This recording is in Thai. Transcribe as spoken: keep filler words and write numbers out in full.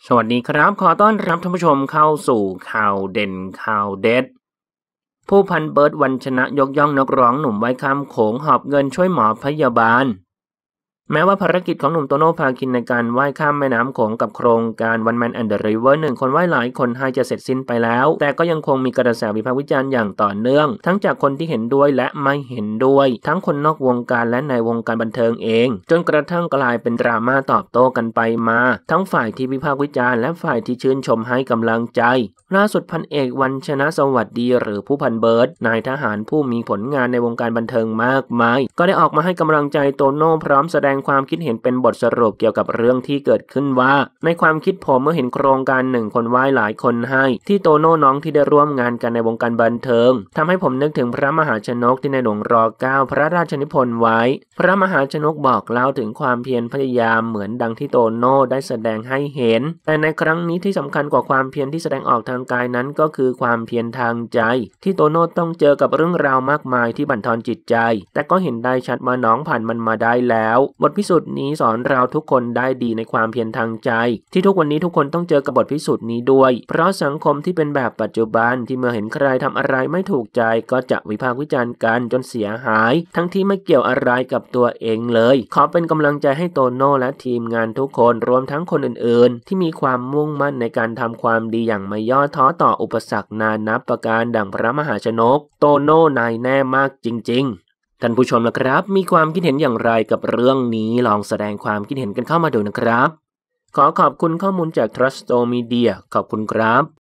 สวัสดีครับขอต้อนรับท่านผู้ชมเข้าสู่ข่าวเด่นข่าวเด็ดผู้พันเบิร์ดวันชนะยกย่องนักร้องหนุ่มไว้ข้ามโขงหอบเงินช่วยหมอพยาบาลแม้ว่าภารกิจของหนุ่มโตโน่พาคินในการว่ายข้ามแม่น้ำโขงกับโครงการ One Man and the River หนึ่งคนว่ายหลายคนให้จะเสร็จสิ้นไปแล้วแต่ก็ยังคงมีกระแสวิพากษ์วิจารณ์อย่างต่อเนื่องทั้งจากคนที่เห็นด้วยและไม่เห็นด้วยทั้งคนนอกวงการและในวงการบันเทิงเองจนกระทั่งกลายเป็นดราม่าตอบโต้กันไปมาทั้งฝ่ายที่วิพากษ์วิจารณ์และฝ่ายที่ชื่นชมให้กำลังใจล่าสุดพันเอกวันชนะสวัสดีหรือผู้พันเบิร์ดนายทหารผู้มีผลงานในวงการบันเทิงมากมายก็ได้ออกมาให้กำลังใจโตโน่พร้อมแสดงความคิดเห็นเป็นบทสรุปเกี่ยวกับเรื่องที่เกิดขึ้นว่าในความคิดผมเมื่อเห็นโครงการหนึ่งคนไหว้หลายคนให้ที่โตโน่น้องที่ได้ร่วมงานกันในวงการบันเทิงทำให้ผมนึกถึงพระมหาชนกที่ในหลวงรอเก้าพระราชนิพนธ์ไว้พระมหาชนกบอกเล่าถึงความเพียรพยายามเหมือนดังที่โตโน่ได้แสดงให้เห็นแต่ในครั้งนี้ที่สำคัญกว่าความเพียรที่แสดงออกทางกายนั้นก็คือความเพียรทางใจที่โตโน่ต้องเจอกับเรื่องราวมากมายที่บั่นทอนจิตใจแต่ก็เห็นได้ชัดว่าน้องผ่านมันมาได้แล้วบทพิสูจน์นี้สอนเราทุกคนได้ดีในความเพียรทางใจที่ทุกวันนี้ทุกคนต้องเจอกับบทพิสูจน์นี้ด้วยเพราะสังคมที่เป็นแบบปัจจุบันที่เมื่อเห็นใครทำอะไรไม่ถูกใจก็จะวิพากษ์วิจารณ์กันจนเสียหายทั้งที่ไม่เกี่ยวอะไรกับตัวเองเลยขอเป็นกำลังใจให้โตโน่และทีมงานทุกคนรวมทั้งคนอื่นๆที่มีความมุ่งมั่นในการทำความดีอย่างไม่ย่อท้อต่ออุปสรรคนานับประการดังพระมหาชนกโตโน่นายแน่มากจริงๆท่านผู้ชมนะครับมีความคิดเห็นอย่างไรกับเรื่องนี้ลองแสดงความคิดเห็นกันเข้ามาดูนะครับขอขอบคุณข้อมูลจาก Truststore Media ขอบคุณครับ